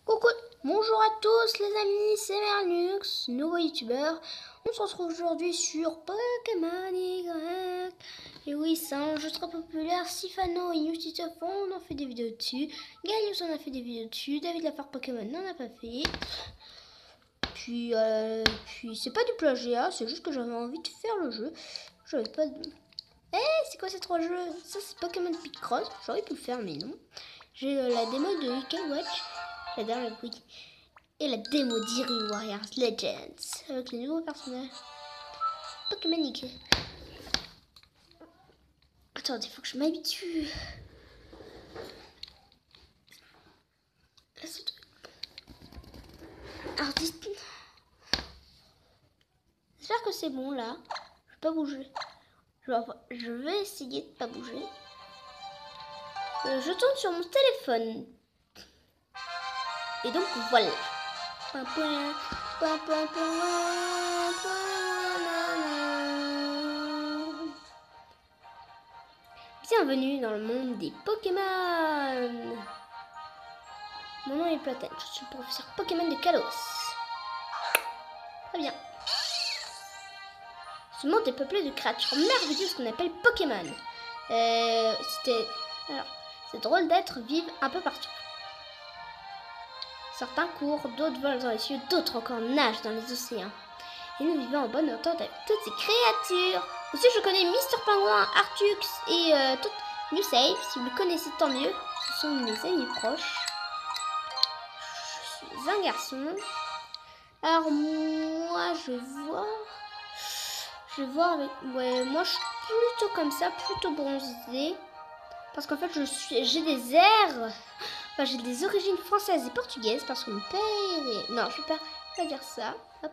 Coucou, bonjour à tous les amis, c'est Merlux, nouveau youtubeur. On se retrouve aujourd'hui sur Pokémon Y. Et oui, c'est un jeu très populaire. Sifano et Newtitafon, on en fait des vidéos dessus. Galius en a fait des vidéos dessus. David Lafare Pokémon n'en a pas fait. Puis c'est pas du plagiat, c'est juste que j'avais envie de faire le jeu. J'avais pas de... c'est quoi ces trois jeux? Ça c'est Pokémon Picross, j'aurais pu le faire mais non. J'ai la démo de Weekend Watch. J'adore le bruit. Et la démo d'Hyrule Warriors Legends avec les nouveaux personnages Pokémon Nick. Attendez, il faut que je m'habitue. Alors, j'espère que c'est bon là. Je vais pas bouger. Je vais essayer de pas bouger. Je tourne sur mon téléphone. Et donc voilà. Bienvenue dans le monde des Pokémon. Mon nom est Platane, je suis le professeur Pokémon de Kalos. Très bien. Ce monde est peuplé de créatures merveilleuses qu'on appelle Pokémon. Alors, ces drôles d'êtres vivent un peu partout. Certains courent, d'autres volent dans les cieux, d'autres encore nagent dans les océans. Et nous vivons en bonne entente avec toutes ces créatures. Aussi, je connais Mister Pingouin, Artux et New Save. Si vous le connaissez, tant mieux. Ce sont mes amis proches. Je suis un garçon. Alors, moi, je vais voir avec... Ouais, moi, je suis plutôt comme ça, plutôt bronzé. Parce qu'en fait, j'ai des airs... Enfin, j'ai des origines françaises et portugaises parce que mon père est... Non, je ne vais pas dire ça. Hop.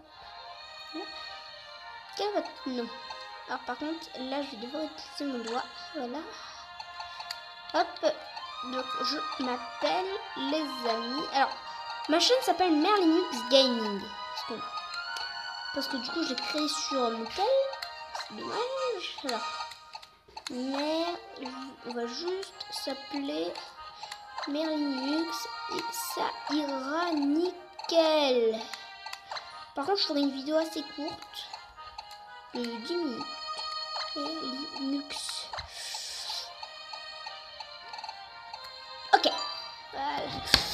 Non. Alors, par contre, là, je vais devoir utiliser mon doigt. Voilà. Hop. Donc, je m'appelle les amis. Alors, ma chaîne s'appelle Merlinux Gaming. Parce que du coup, je l'ai créé sur mon tel. C'est dommage. Alors. Mais, on va juste s'appeler... Merlinux et ça ira nickel. Par contre, je ferai une vidéo assez courte de 10 minutes. Merlinux. Ok. Voilà.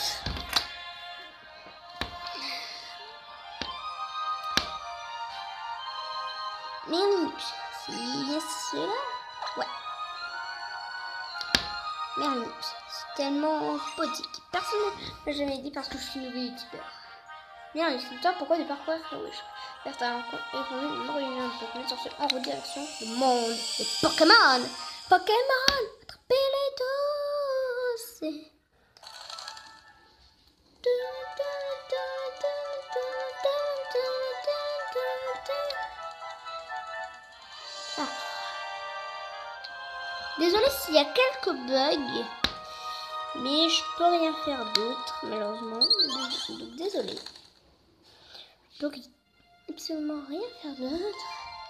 Merlinux. C'est cela? Ouais. Merlinux. C'est tellement potique. Personne ne l'a jamais dit parce que je suis nouveau youtubeur. Merlinux, c'est toi, pourquoi ne pas courir la wish? Certains rencontres et formés de Pokémon sortir en route direction le monde des Pokémon. Pokémon, attrapez-les tous. Ah. Désolée s'il y a quelques bugs, mais je peux rien faire d'autre, malheureusement. Donc désolée. Je peux absolument rien faire d'autre.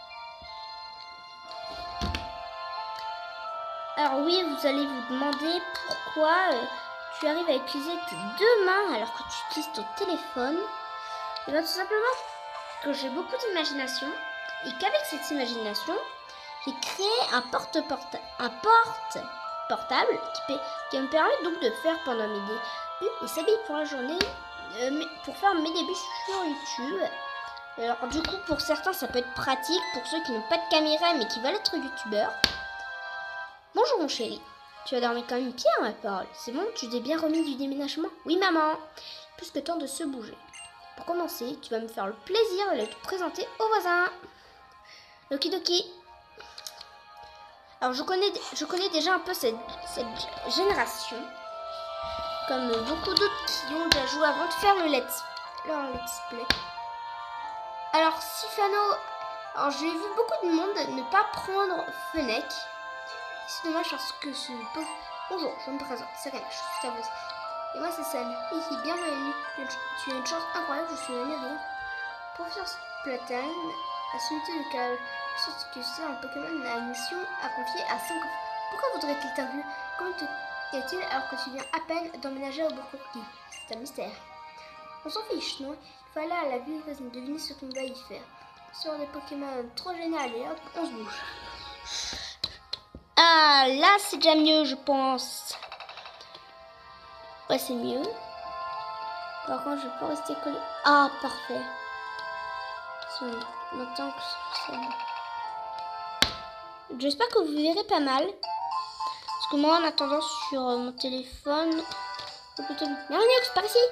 Alors oui, vous allez vous demander pourquoi tu arrives à utiliser tes deux mains alors que tu utilises ton téléphone. Et bien tout simplement que j'ai beaucoup d'imagination et qu'avec cette imagination, j'ai créé un porte-portable qui me permet donc de faire pendant mes débuts et s'habille pour la journée pour faire mes débuts sur YouTube. Alors du coup, pour certains, ça peut être pratique pour ceux qui n'ont pas de caméra mais qui veulent être youtubeurs. Bonjour mon chéri, tu as dormi comme une pierre ma parole. C'est bon, tu t'es bien remis du déménagement? Oui maman, plus que temps de se bouger. Pour commencer, tu vas me faire le plaisir de te présenter aux voisins. Okidoki. Alors je connais déjà un peu cette génération, comme beaucoup d'autres qui ont déjà joué avant de faire leur let's play. Alors Sifano, alors j'ai vu beaucoup de monde ne pas prendre Fennec. C'est dommage parce que ce... Bonjour, je me présente, c'est Réna, je suis ta voisine. Et moi c'est Sam. Ici, bienvenue. Tu as une chance incroyable, je suis Amérique. Professeur Platane a sollicité le câble. Sauf que c'est un Pokémon a une mission à confier à 5 enfants. Pourquoi voudrait-il t'inviter? Comment te y a-t-il alors que tu viens à peine d'emménager au Burkirk? C'est un mystère. On s'en fiche, non? Il faut aller à la ville voisine, deviner ce qu'on va y faire. Sur des Pokémon trop génial et hop, on se bouge. Ah, là c'est déjà mieux, je pense. Ouais, c'est mieux. Par contre, je peux rester collé. Ah, parfait. Maintenant que c'est bon. J'espère que vous verrez pas mal. Parce que moi, en attendant, sur mon téléphone... Merlinux, par ici.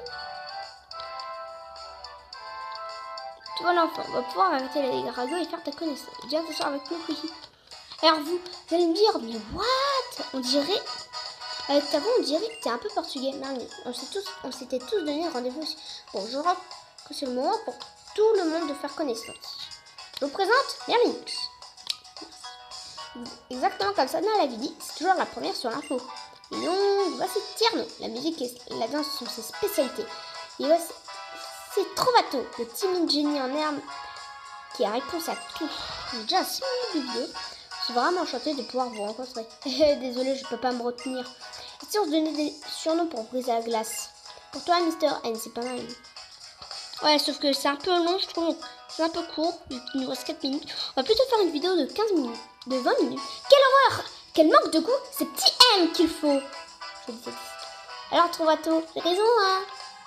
Toi, l'enfant, on va pouvoir arrêter les ragots et faire ta connaissance. Viens t'asseoir avec nous, oui. Alors vous allez me dire, mais what? On dirait... Avec ta voix, on dirait que t'es un peu portugais. Merlinux, on s'était tous donné rendez-vous ici. Bon, je crois que c'est le moment pour tout le monde de faire connaissance. Je vous présente Merlinux. Exactement comme ça, dans la vie, c'est toujours la première sur l'info. Et donc, voici Tierno. La musique et la danse sont ses spécialités. Et voici, c'est Trovato, le timide génie en herbe qui a réponse à tout. J'ai déjà 6 minutes de vidéo. Je suis vraiment enchantée de pouvoir vous rencontrer. Désolée, je peux pas me retenir. Et si on se donnait des surnoms pour briser la glace? Pour toi, Mister N, c'est pas mal. Ouais, sauf que c'est un peu long, je trouve. C'est un peu court, il nous reste 4 minutes. On va plutôt faire une vidéo de 15 minutes, de 20 minutes. Quelle horreur! Quel manque de goût! C'est petit M qu'il faut. Je dis ça. Alors, Trovato, j'ai raison, hein?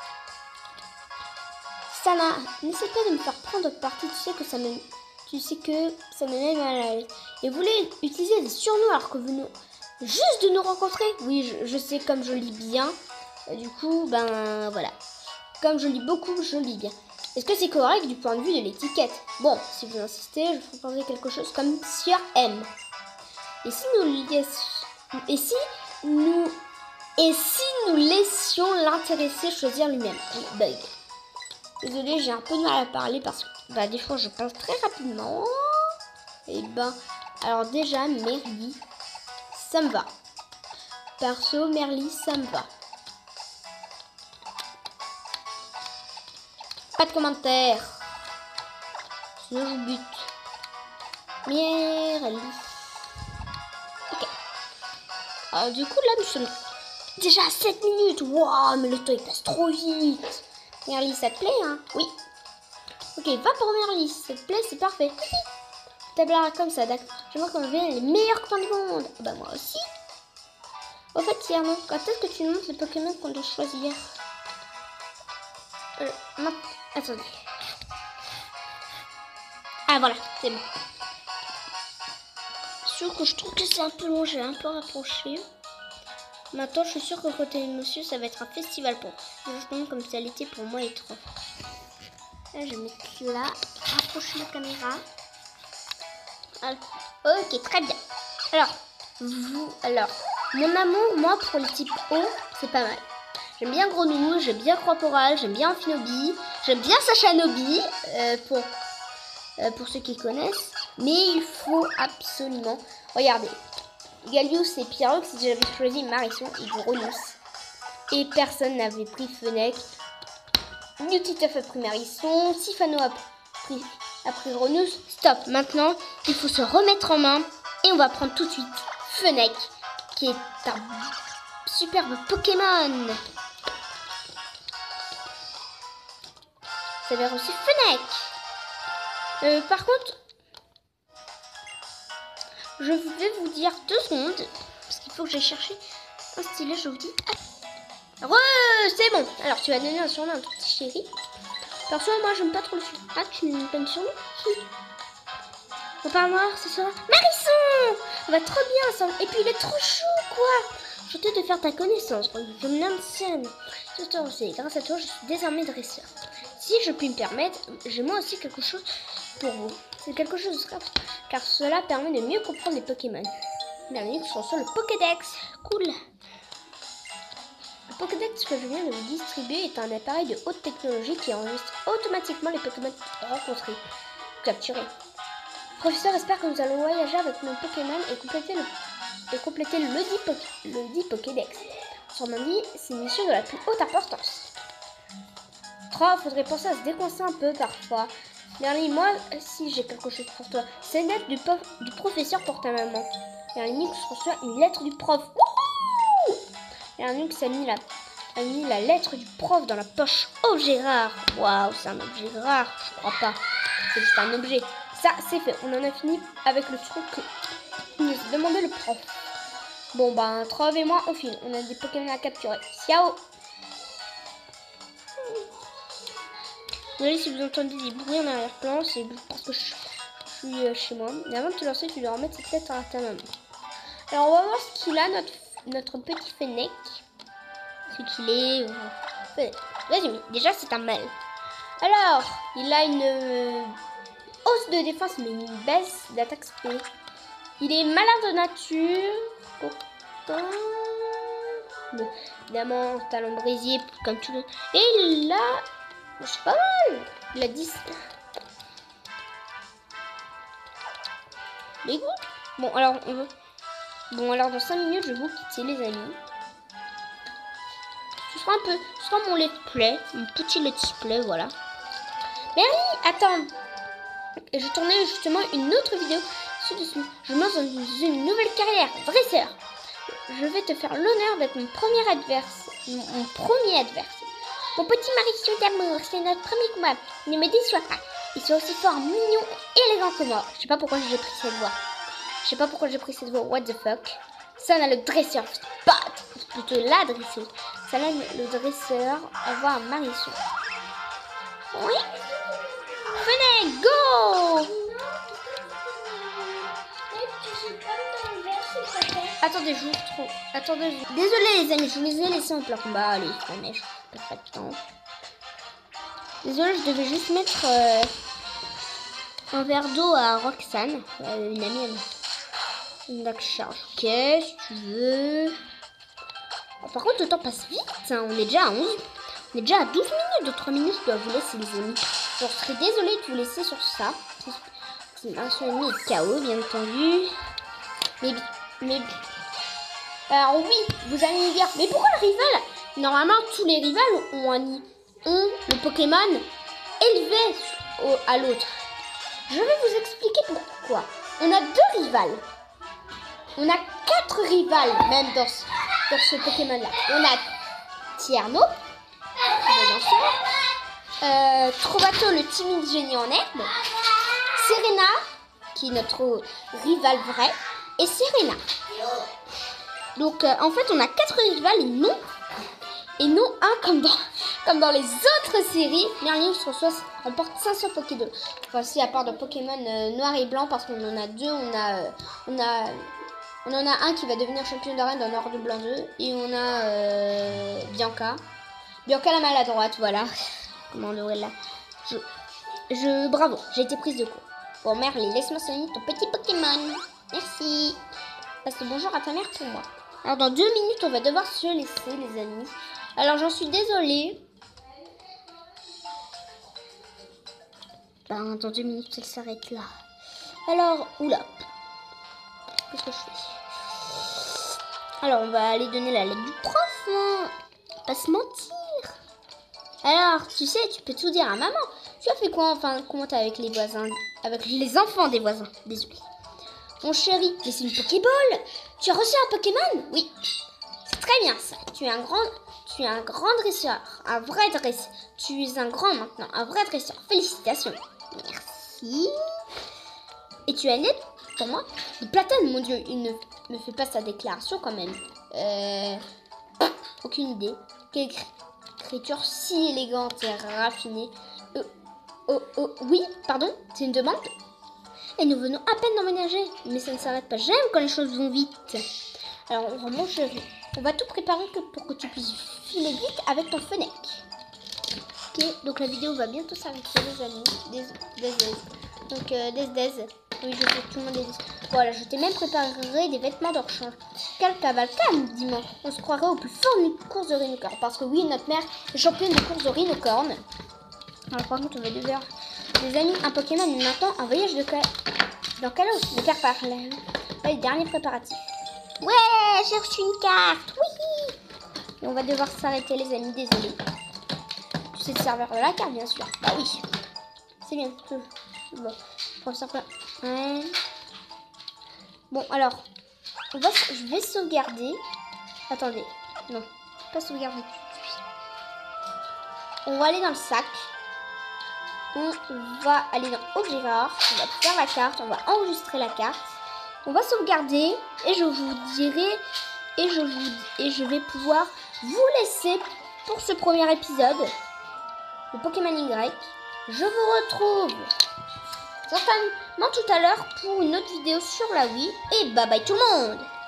Sana, n'essaie pas de me faire prendre parti, tu sais que ça me met mal à l'aise. Et vous voulez utiliser des surnoms alors que vous nous... Juste de nous rencontrer? Oui, je sais, comme je lis bien. Du coup, ben, voilà. Comme je lis beaucoup, je lis bien. Est-ce que c'est correct du point de vue de l'étiquette? Bon, si vous insistez, je vous proposerai quelque chose comme Sir M. Et si nous laissions l'intéressé choisir lui-même? Bug. Désolée, j'ai un peu de mal à parler parce que des fois je parle très rapidement. Et alors déjà, Merly, ça me va. Perso, Merly, ça me va. Pas de commentaires. Sinon je bute. Merly. Ok. Alors du coup là nous sommes déjà à 7 minutes. Waouh, mais le temps il passe trop vite. Merly, ça te plaît, hein? Oui. Ok, va pour Merly. Ça te plaît, c'est parfait. Tablera comme ça, d'accord. J'aimerais qu'on devienne les meilleurs copains du monde. Bah moi aussi. Au fait, Tierno, quand est-ce que tu nous montres les Pokémon qu'on doit choisir? Attendez. Ah voilà, c'est bon. Sûr que je trouve que c'est un peu long, j'ai un peu rapproché. Maintenant, je suis sûre que côté monsieur, ça va être un festival pour justement comme ça l'était pour moi et trop. Là, je vais mettre là, rapprocher la caméra. Ok, très bien. Alors, mon amour, moi, pour les types O, c'est pas mal. J'aime bien Grenouille, j'aime bien Croix-Poral, j'aime bien Amphinobi, j'aime bien Sachanobi, pour ceux qui connaissent. Mais il faut absolument... Regardez, Gallius et Pyrox, si j'avais choisi Marisson et Grenouille. Et personne n'avait pris Fennec. Newtituff a pris Marisson, Sifano a pris Grenouille. Stop, maintenant, il faut se remettre en main. Et on va prendre tout de suite Fennec, qui est un superbe Pokémon. Ça va aussi Fennec. Par contre, je vais vous dire 2 secondes, parce qu'il faut que j'aille chercher un stylet, je vous dis. C'est bon. Alors, tu vas donner un surnom à un petit chéri. Perso, moi, j'aime pas trop le surnom. Ah, tu me donnes surnom? On parle noir, c'est ça? Marisson! Ça va trop bien, ça. Et puis, il est trop chou, quoi. Je vais te faire ta connaissance. Je me nomme Sian. C'est grâce à toi, je suis désormais dresseur. Si je puis me permettre, j'ai moi aussi quelque chose pour vous. C'est quelque chose de grave, car cela permet de mieux comprendre les Pokémon. Merlinux reçoit le Pokédex. Cool. Le Pokédex que je viens de vous distribuer est un appareil de haute technologie qui enregistre automatiquement les Pokémon rencontrés, capturés. Le professeur espère que nous allons voyager avec nos Pokémon et compléter le dit Pokédex. Autrement dit, c'est une mission de la plus haute importance. 3, faudrait penser à se décoincer un peu parfois. Merly, moi, si j'ai quelque chose pour toi, c'est une lettre du professeur pour ta maman. Merlinux reçoit une lettre du prof. Merlinux a mis la a mis la lettre du prof dans la poche. Objet rare. Waouh, c'est un objet rare. Je crois pas. C'est juste un objet. Ça, c'est fait. On en a fini avec le truc que nous a demandé le prof. Bon, ben, Trove et moi, on file. On a des Pokémon à capturer. Ciao. Désolé si vous entendez des bruits en arrière-plan, c'est parce que je suis chez moi. Mais avant de te lancer, tu dois remettre cette lettre à ta maman. Alors, on va voir ce qu'il a, notre petit Fennec. Ce qu'il est. Vas-y, déjà, c'est un mâle. Alors, il a une hausse de défense, mais une baisse d'attaque spé. Il est malin de nature. Pourtant, évidemment, talon brésier, comme tout le monde. Et il a. C'est pas mal. Il a 10. Les goûts. Bon, alors, Bon, alors, dans 5 minutes, je vais vous quitter, les amis. Ce sera mon let's play. Mon petit let's play, voilà. Mais oui, attends. Je tournais justement une autre vidéo dessus. Je me lance dans une nouvelle carrière, dresseur. Je vais te faire l'honneur d'être mon premier adversaire. Mon petit Mauricio d'amour, c'est notre premier combat. Ne me déçois pas. Ils sont aussi fort, mignons et élégants que moi. Je sais pas pourquoi j'ai pris cette voix. What the fuck. Ça, on a le dresseur. Pas plutôt la dresseuse. Ça, là, le dresseur. On va un Mauricio. Oui. Venez, go. Attendez, je vous retrouve. Désolé les amis, je vous les ai laissés en plein combat. Allez, je perds pas de temps. Désolé, je devais juste mettre un verre d'eau à Roxane, une amie à moi. Une charge. Ok, si tu veux. Oh, par contre, le temps passe vite. Hein. On est déjà à 11. On est déjà à 12 minutes. De 3 minutes, je dois vous laisser les amis. Je serais désolée de vous laisser sur ça. Un seul ennemi est KO, bien entendu. Mais alors oui, vous allez me dire, mais pourquoi le rival? Normalement, tous les rivales ont le Pokémon élevé à l'autre. Je vais vous expliquer pourquoi. On a 2 rivales. On a 4 rivales même dans ce Pokémon-là. On a Tierno, le lanceur, Trovato, le timide génie en herbe, Serena, qui est notre rivale vraie, et Serena. Donc en fait on a 4 rivales et non un comme dans les autres séries. Merlin remporte 500 Pokéballs. Enfin si, à part de Pokémon noir et blanc, parce qu'on en a 2. On en a un qui va devenir champion d'arène dans Noir de Blanc 2. Et on a Bianca la maladroite, voilà. Comment on devrait là. Bravo, j'ai été prise de court. Bon Merlin, laisse-moi soigner ton petit Pokémon. Merci. Passe le bonjour à ta mère pour moi. Alors dans 2 minutes, on va devoir se laisser, les amis. Alors j'en suis désolée. Ben, dans 2 minutes, elle s'arrête là. Alors, oula. Qu'est-ce que je fais? Alors, on va aller donner la lettre du prof. Hein. Pas se mentir. Alors, tu sais, tu peux tout dire à maman. Tu as fait quoi, enfin, comment t'es avec les voisins? Avec les enfants des voisins. Désolé. Mon chéri, mais c'est une Pokéball. Tu as reçu un Pokémon? Oui. C'est très bien ça. Tu es un grand dresseur. Un vrai dresseur. Tu es un grand maintenant. Un vrai dresseur. Félicitations. Merci. Et tu as une lettre pour moi? De platane, mon Dieu. Il ne me fait pas sa déclaration quand même. Aucune idée. Quelle écriture si élégante et raffinée. Oui, pardon, c'est une demande? Et nous venons à peine d'emménager. Mais ça ne s'arrête pas. J'aime quand les choses vont vite. Alors, mon chéri, on va tout préparer pour que tu puisses filer vite avec ton Fennec. Ok, donc la vidéo va bientôt s'arrêter, les amis. Donc, oui, je sais que tout le monde est... Voilà, je t'ai même préparé des vêtements de rechange. Quel cavalcade, dis-moi. On se croirait au plus fort d'une course de rhinocorne. Parce que oui, notre mère est championne de course de rhinocorne. Alors, par contre, on va devoir... Les amis, un Pokémon, mais maintenant, un voyage dans Kalos. Le faire par là, les derniers préparatifs. Ouais, j'ai reçu une carte. Oui. Et on va devoir s'arrêter, les amis, désolé. Tu sais le serveur de la carte, bien sûr. Bah oui. C'est bien. Bon, professeur. Ouais. Bon, alors, je vais sauvegarder. Attendez. Non, pas sauvegarder tout de suite. on va aller dans le sac. On va aller dans Ouvrir. On va faire la carte. On va enregistrer la carte. On va sauvegarder. Et je vous dirai. Et je vais pouvoir vous laisser pour ce premier épisode de Pokémon Y. Je vous retrouve certainement tout à l'heure pour une autre vidéo sur la Wii. Et bye bye tout le monde!